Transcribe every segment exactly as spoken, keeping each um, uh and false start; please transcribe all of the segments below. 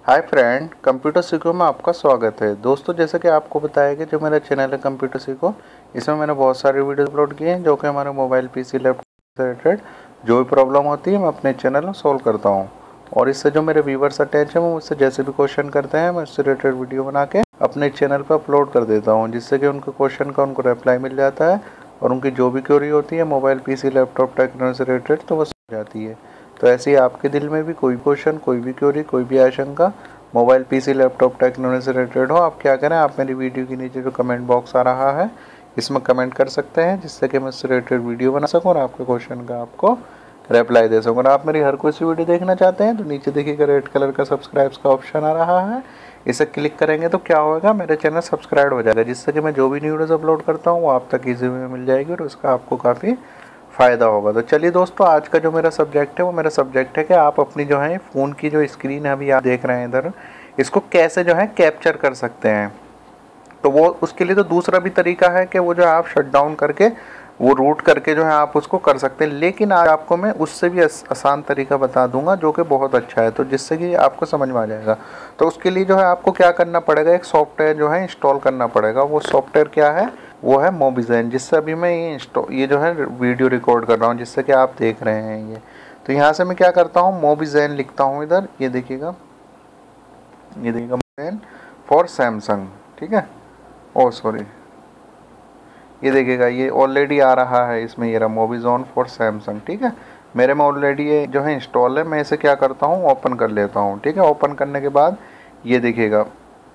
Hi friend, computer सीखो में आपका स्वागत है। दोस्तों, जैसे कि आपको बताया कि जो मेरा चैनल है कंप्यूटर सीखो, इसमें मैंने बहुत सारे वीडियो अपलोड किए हैं जो कि हमारे मोबाइल पीसी लैपटॉप से रिलेटेड जो भी प्रॉब्लम होती है मैं अपने चैनल में सॉल्व करता हूं। और इससे जो मेरे व्यूवर्स अटैच हैं वो मुझसे जैसे भी क्वेश्चन करते हैं मैं उससे रिलेटेड वीडियो बना के अपने चैनल पर अपलोड कर देता हूँ, जिससे कि उनके क्वेश्चन का उनको रिप्लाई मिल जाता है और उनकी जो भी क्वेरी होती है मोबाइल पीसी लैपटॉप टेक्नोलॉजी से रिलेटेड तो वो समझ जाती है। तो ऐसे ही आपके दिल में भी कोई क्वेश्चन, कोई भी क्वेरी, कोई भी आशंका मोबाइल पीसी लैपटॉप टेक्नोलॉजी से रिलेटेड हो, आप क्या करें, आप मेरी वीडियो के नीचे जो कमेंट बॉक्स आ रहा है इसमें कमेंट कर सकते हैं, जिससे कि मैं इससे रिलेटेड वीडियो बना सकूं और आपके क्वेश्चन का आपको रिप्लाई दे सकूं। अगर आप मेरी हर कोई सी वीडियो देखना चाहते हैं तो नीचे देखिएगा रेड कलर का सब्सक्राइब का ऑप्शन आ रहा है, इसे क्लिक करेंगे तो क्या होगा, मेरा चैनल सब्सक्राइब हो जाएगा, जिससे कि मैं जो भी वीडियोस अपलोड करता हूँ वो आप तक ईजी में मिल जाएगी और उसका आपको काफ़ी फ़ायदा होगा। तो चलिए दोस्तों, आज का जो मेरा सब्जेक्ट है वो मेरा सब्जेक्ट है कि आप अपनी जो है फ़ोन की जो स्क्रीन है अभी आप देख रहे हैं इधर, इसको कैसे जो है कैप्चर कर सकते हैं। तो वो उसके लिए तो दूसरा भी तरीका है कि वो जो आप शट डाउन करके वो रूट करके जो है आप उसको कर सकते हैं, लेकिन आज आपको मैं उससे भी आसान तरीका बता दूंगा जो कि बहुत अच्छा है, तो जिससे कि आपको समझ में आ जाएगा। तो उसके लिए जो है आपको क्या करना पड़ेगा, एक सॉफ्टवेयर जो है इंस्टॉल करना पड़ेगा। वो सॉफ्टवेयर क्या है, वो है मोबिज़ेन, जिससे अभी मैं ये इंस्टॉल ये जो है वीडियो रिकॉर्ड कर रहा हूँ, जिससे कि आप देख रहे हैं ये। तो यहाँ से मैं क्या करता हूँ, मोबिज़ेन लिखता हूँ इधर, ये देखिएगा, ये देखिएगा मोबिज़ेन फॉर सैमसंग, ठीक है। ओ सॉरी, ये देखिएगा ये ऑलरेडी आ रहा है इसमें, ये रहा मोबिज़ोन फॉर सैमसंग, ठीक है। मेरे में ऑलरेडी ये जो है इंस्टॉल है। मैं इसे क्या करता हूँ, ओपन कर लेता हूँ, ठीक है। ओपन करने के बाद ये देखिएगा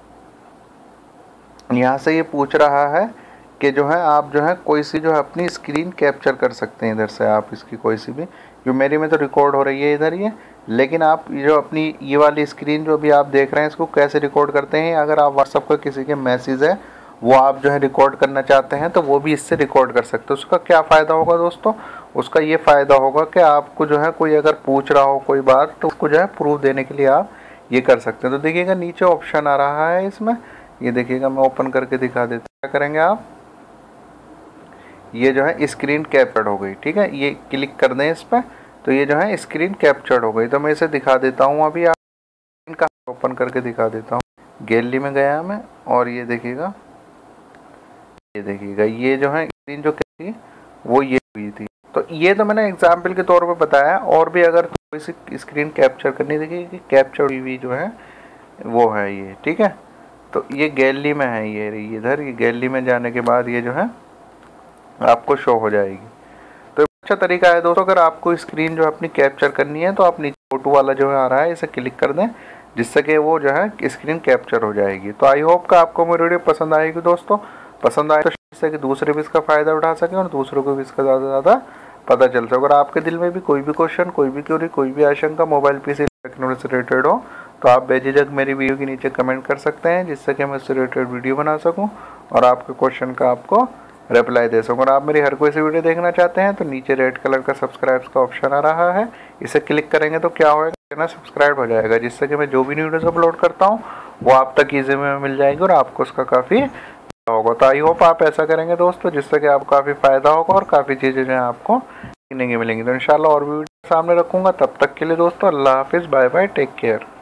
यहाँ से ये पूछ रहा है कि जो है आप जो है कोई सी जो है अपनी स्क्रीन कैप्चर कर सकते हैं इधर से, आप इसकी कोई सी भी, जो मेरी में तो रिकॉर्ड हो रही है इधर ये, लेकिन आप जो अपनी ये वाली स्क्रीन जो भी आप देख रहे हैं इसको कैसे रिकॉर्ड करते हैं, अगर आप व्हाट्सएप पर किसी के मैसेज है वो आप जो है रिकॉर्ड करना चाहते हैं तो वो भी इससे रिकॉर्ड कर सकते हो। उसका क्या फ़ायदा होगा दोस्तों, उसका ये फ़ायदा होगा कि आपको जो है कोई अगर पूछ रहा हो कोई बात तो उसको जो है प्रूफ देने के लिए आप ये कर सकते हैं। तो देखिएगा नीचे ऑप्शन आ रहा है इसमें, ये देखिएगा मैं ओपन करके दिखा देता हूँ। क्या करेंगे आप, ये जो है स्क्रीन कैप्चर्ड हो गई, ठीक है। ये क्लिक कर दें इस पर तो ये जो है स्क्रीन कैप्चर्ड हो गई। तो मैं इसे दिखा देता हूँ, अभी आप इनका ओपन करके दिखा देता हूँ। गैलरी में गया मैं और ये देखिएगा, ये देखिएगा ये जो है स्क्रीन जो थी वो ये हुई थी। तो ये तो मैंने एग्जाम्पल के तौर पर बताया, और भी अगर कोई सी स्क्रीन कैप्चर करनी, देखिए कि कैप्चर हुई जो है वो है ये, ठीक है। तो ये गैलरी में है, ये इधर, ये गैलरी में जाने के बाद ये जो है आपको शो हो जाएगी। तो अच्छा तरीका है दोस्तों, अगर आपको स्क्रीन जो अपनी कैप्चर करनी है तो आप नीचे फोटो वाला जो है आ रहा है इसे क्लिक कर दें, जिससे कि वो जो है स्क्रीन कैप्चर हो जाएगी। तो आई होप का आपको मेरी वीडियो पसंद आएगी दोस्तों। पसंद आए तो जिससे कि दूसरे भी इसका फ़ायदा उठा सकें और दूसरों को भी इसका ज़्यादा से ज़्यादा पता चल सके। अगर आपके दिल में भी कोई भी क्वेश्चन, कोई भी क्वेरी, कोई भी आशंका मोबाइल पीसी टेक्नोलॉजी से रिलेटेड हो तो आप बेझिझक मेरी वीडियो के नीचे कमेंट कर सकते हैं, जिससे कि मैं उससे रिलेटेड वीडियो बना सकूं और आपके क्वेश्चन का आपको रिप्लाई दे सकूं। और आप मेरी हर कोई सी वीडियो देखना चाहते हैं तो नीचे रेड कलर का सब्सक्राइब का ऑप्शन आ रहा है, इसे क्लिक करेंगे तो क्या होगा, चैनल सब्सक्राइब हो जाएगा, जिससे कि मैं जो भी वीडियोस अपलोड करता हूँ वो आप तक ईजी में मिल जाएगी और आपको उसका काफ़ी होगा। तो आई होप आप ऐसा करेंगे दोस्तों, जिससे कि आपको काफ़ी फ़ायदा होगा और काफ़ी चीज़ें जो है आपको सीखने की मिलेंगी। तो इंशाल्लाह और भी वीडियो सामने रखूँगा। तब तक के लिए दोस्तों अल्लाह हाफिज़, बाय बाय, टेक केयर।